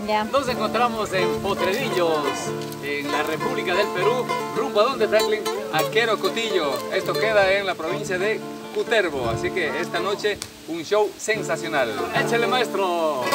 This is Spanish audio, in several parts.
Ya. Nos encontramos en Potrerillos, en la República del Perú. ¿Rumbo a dónde, Franklin? A Quero Cotillo. Esto queda en la provincia de Cutervo. Así que esta noche un show sensacional. ¡Échale, maestro!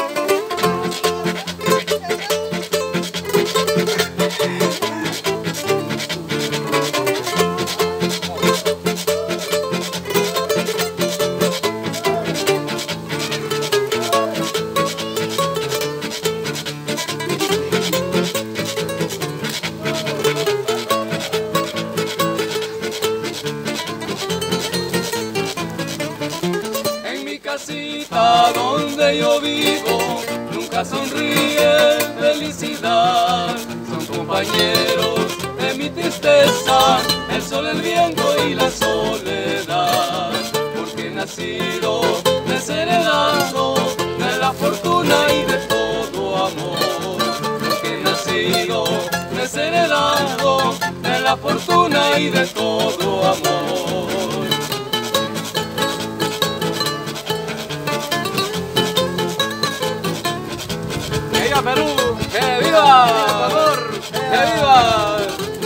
Donde yo vivo, nunca sonríe felicidad. Son compañeros de mi tristeza, el sol, el viento y la soledad. Porque he nacido desheredado de la fortuna y de todo amor. Porque he nacido desheredado de la fortuna y de todo amor. Perú, ¡que viva! Ecuador, ¡que viva!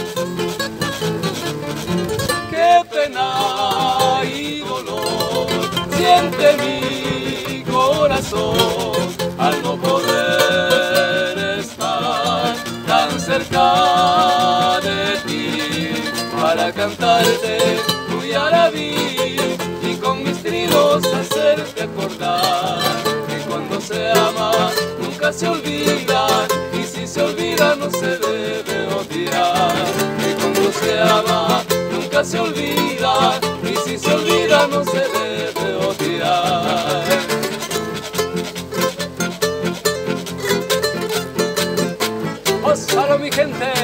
¡Qué pena y dolor siente mi corazón al no poder estar tan cerca de ti para cantarte tu yarabí y con mis trinos hacerte acordar que cuando se ama nunca se olvida, y si se olvida no se debe odiar. Que cuando se ama nunca se olvida, y si se olvida no se debe odiar. ¡Ósalo, mi gente!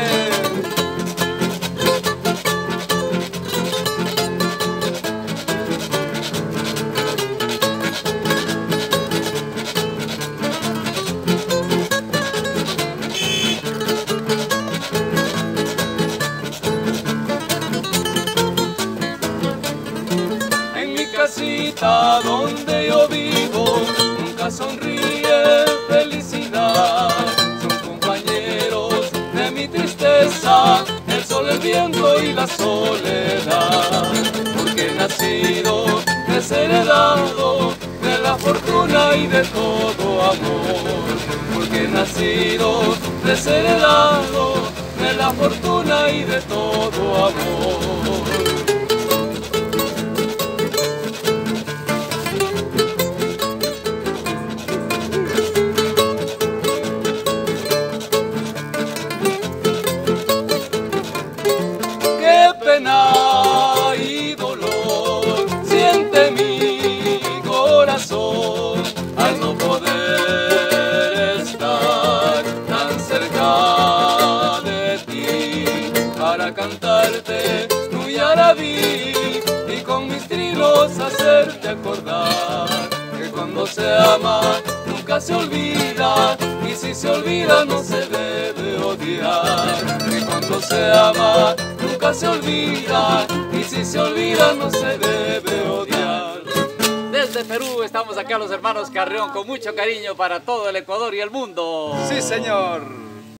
Casita donde yo vivo, nunca sonríe felicidad. Son compañeros de mi tristeza, el sol, el viento y la soledad. Porque he nacido desheredado de la fortuna y de todo amor. Porque he nacido desheredado de la fortuna y de todo amor. Y dolor siente mi corazón al no poder estar tan cerca de ti para cantarte tu yarabí y con mis trinos hacerte acordar que cuando se ama nunca se olvida, y si se olvida no se debe odiar. Que cuando se ama nunca se olvida, y si se olvida no se debe odiar. Desde Perú estamos acá los hermanos Carrión con mucho cariño para todo el Ecuador y el mundo. ¡Sí, señor!